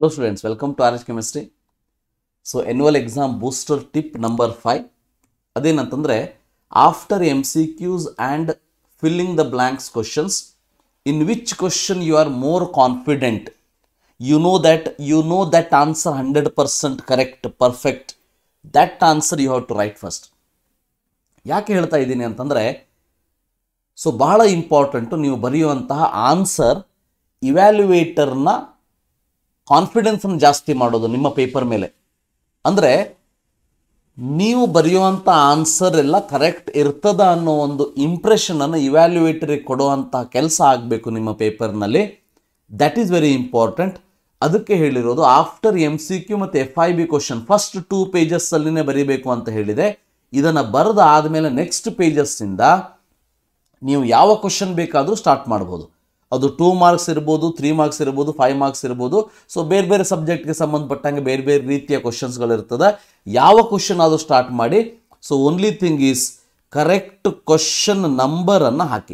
Hello students, welcome to RHchemistry. So annual exam booster tip number 5. ಅದೇನಂತಂದ್ರೆ after MCQs and filling the blanks questions, in which question you are more confident, you know that answer 100% correct, perfect, that answer you have to write first. ಯಾಕೆ ಹೇಳ್ತಾ ಇದ್ದೀನಿ ಅಂತಂದ್ರೆ so ಬಹಳ important ನೀವು ಬರೆಯುವಂತಹ answer ಇವ್ಯಾಲ್ಯುಯೇಟರ್ನ confidence ಅನ್ನು ಜಾಸ್ತಿ ಮಾಡೋದು ನಿಮ್ಮ ಪೇಪರ್ ಮೇಲೆ. ಅಂದರೆ ನೀವು ಬರೆಯುವಂಥ ಆನ್ಸರ್ ಎಲ್ಲ ಕರೆಕ್ಟ್ ಇರ್ತದ ಅನ್ನೋ ಒಂದು ಇಂಪ್ರೆಷನನ್ನು ಇವ್ಯಾಲ್ಯುಯೇಟರಿಗೆ ಕೊಡುವಂತಹ ಕೆಲಸ ಆಗಬೇಕು ನಿಮ್ಮ ಪೇಪರ್ನಲ್ಲಿ. That is very important. ಅದಕ್ಕೆ ಹೇಳಿರೋದು ಆಫ್ಟರ್ MCQ ಮತ್ತು FIB ಕ್ವಶನ್ ಫಸ್ಟ್ 2 ಪೇಜಸ್ಸಲ್ಲಿನೇ ಬರೀಬೇಕು ಅಂತ ಹೇಳಿದೆ. ಇದನ್ನು ಬರೆದ ಆದಮೇಲೆ ನೆಕ್ಸ್ಟ್ ಪೇಜಸ್ಸಿಂದ ನೀವು ಯಾವ ಕ್ವಶನ್ ಬೇಕಾದರೂ ಸ್ಟಾರ್ಟ್ ಮಾಡ್ಬೋದು. ಅದು 2 ಮಾರ್ಕ್ಸ್ ಇರ್ಬೋದು, 3 ಮಾರ್ಕ್ಸ್ ಇರ್ಬೋದು, 5 ಮಾರ್ಕ್ಸ್ ಇರ್ಬೋದು. ಸೊ ಬೇರೆ ಬೇರೆ ಸಬ್ಜೆಕ್ಟ್ಗೆ ಸಂಬಂಧಪಟ್ಟಂಗೆ ಬೇರೆ ಬೇರೆ ರೀತಿಯ ಕ್ವಶನ್ಸ್ಗಳಿರ್ತದೆ. ಯಾವ ಕ್ವಶನ್ ಆದರೂ ಸ್ಟಾರ್ಟ್ ಮಾಡಿ. So only thing is correct question ನಂಬರನ್ನು ಹಾಕಿ.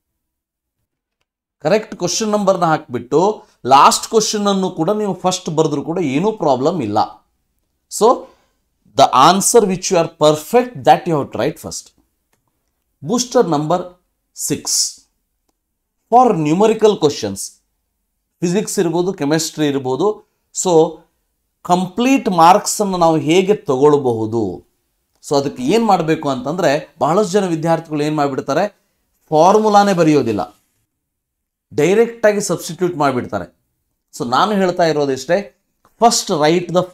ಕರೆಕ್ಟ್ ಕ್ವಶನ್ ನಂಬರ್ನ ಹಾಕಿಬಿಟ್ಟು ಲಾಸ್ಟ್ ಕ್ವಶನನ್ನು ಕೂಡ ನೀವು ಫಸ್ಟ್ ಬರೆದ್ರೂ ಕೂಡ ಏನೂ ಪ್ರಾಬ್ಲಮ್ ಇಲ್ಲ. So the answer which you are perfect that you have to write first. Booster number 6 for numerical questions, physics ಇರ್ಬೋದು, ಕೆಮಿಸ್ಟ್ರಿ ಇರ್ಬೋದು. ಸೊ ಕಂಪ್ಲೀಟ್ ಮಾರ್ಕ್ಸನ್ನು ನಾವು ಹೇಗೆ ತಗೊಳ್ಬಹುದು? ಸೊ ಅದಕ್ಕೆ ಏನು ಮಾಡಬೇಕು ಅಂತಂದರೆ ಬಹಳಷ್ಟು ಜನ ವಿದ್ಯಾರ್ಥಿಗಳು ಏನು ಮಾಡಿಬಿಡ್ತಾರೆ, ಫಾರ್ಮುಲಾನೇ ಬರೆಯೋದಿಲ್ಲ, ಡೈರೆಕ್ಟಾಗಿ ಸಬ್ಸ್ಟಿಟ್ಯೂಟ್ ಮಾಡಿಬಿಡ್ತಾರೆ. ಸೊ ನಾನು ಹೇಳ್ತಾ ಇರೋದಿಷ್ಟೇ, ಫಸ್ಟ್ ರೈಟ್ ದ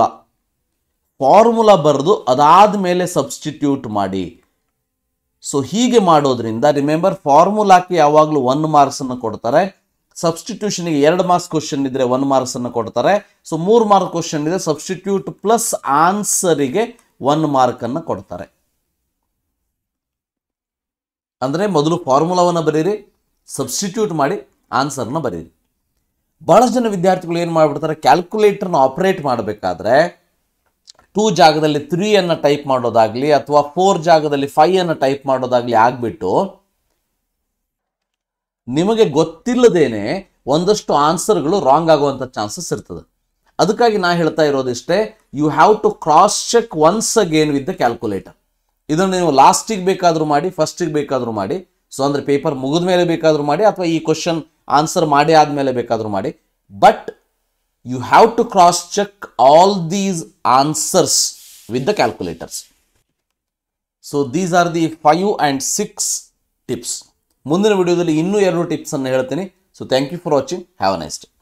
ಫಾರ್ಮುಲಾ ಬರೆದು ಅದಾದ ಮೇಲೆ ಸಬ್ಸ್ಟಿಟ್ಯೂಟ್ ಮಾಡಿ. ಸೊ ಹೀಗೆ ಮಾಡೋದ್ರಿಂದ ರಿಮೆಂಬರ್, ಫಾರ್ಮುಲಾಕ್ಕೆ ಯಾವಾಗಲೂ 1 ಮಾರ್ಕ್ಸನ್ನು ಕೊಡ್ತಾರೆ, ಸಬ್ಸ್ಟಿಟ್ಯೂಷನ್ಗೆ 2 ಮಾರ್ಕ್ಸ್ ಕ್ವಶನ್ ಇದ್ದರೆ 1 ಮಾರ್ಕ್ಸನ್ನು ಕೊಡ್ತಾರೆ. ಸೊ 3 ಮಾರ್ಕ್ ಕ್ವಶನ್ ಇದೆ, ಸಬ್ಸ್ಟಿಟ್ಯೂಟ್ ಪ್ಲಸ್ ಆನ್ಸರಿಗೆ 1 ಮಾರ್ಕನ್ನು ಕೊಡ್ತಾರೆ. ಅಂದರೆ ಮೊದಲು ಫಾರ್ಮುಲಾವನ್ನು ಬರೀರಿ, ಸಬ್ಸ್ಟಿಟ್ಯೂಟ್ ಮಾಡಿ ಆನ್ಸರ್ನ ಬರೀರಿ. ಬಹಳಷ್ಟು ಜನ ವಿದ್ಯಾರ್ಥಿಗಳು ಏನು ಮಾಡಿಬಿಡ್ತಾರೆ, ಕ್ಯಾಲ್ಕುಲೇಟರ್ನ ಆಪರೇಟ್ ಮಾಡಬೇಕಾದ್ರೆ 2 ಜಾಗದಲ್ಲಿ 3 ಅನ್ನು ಟೈಪ್ ಮಾಡೋದಾಗಲಿ ಅಥವಾ 4 ಜಾಗದಲ್ಲಿ 5 ಅನ್ನು ಟೈಪ್ ಮಾಡೋದಾಗಲಿ ಆಗಿಬಿಟ್ಟು ನಿಮಗೆ ಗೊತ್ತಿಲ್ಲದೇನೆ ಒಂದಷ್ಟು ಆನ್ಸರ್ಗಳು ರಾಂಗ್ ಆಗುವಂಥ ಚಾನ್ಸಸ್ ಇರ್ತದೆ. ಅದಕ್ಕಾಗಿ ನಾ ಹೇಳ್ತಾ ಇರೋದಿಷ್ಟೇ, you have to cross check once again with the calculator. ಇದನ್ನು ನೀವು ಲಾಸ್ಟಿಗೆ ಬೇಕಾದರೂ ಮಾಡಿ, ಫಸ್ಟಿಗೆ ಬೇಕಾದರೂ ಮಾಡಿ. ಸೊ ಅಂದರೆ ಪೇಪರ್ ಮುಗಿದ ಮೇಲೆ ಬೇಕಾದರೂ ಮಾಡಿ ಅಥವಾ ಈ ಕ್ವಶನ್ ಆನ್ಸರ್ ಮಾಡಿ ಆದಮೇಲೆ ಬೇಕಾದರೂ ಮಾಡಿ. But you have to cross check all these answers with the calculators. So these are the 5 and 6 tips. ಮುಂದಿನ ವಿಡಿಯೋದಲ್ಲಿ ಇನ್ನೂ 2 ಟಿಪ್ಸ್ ಅನ್ನು ಹೇಳ್ತೀನಿ. So thank you for watching. Have a nice day.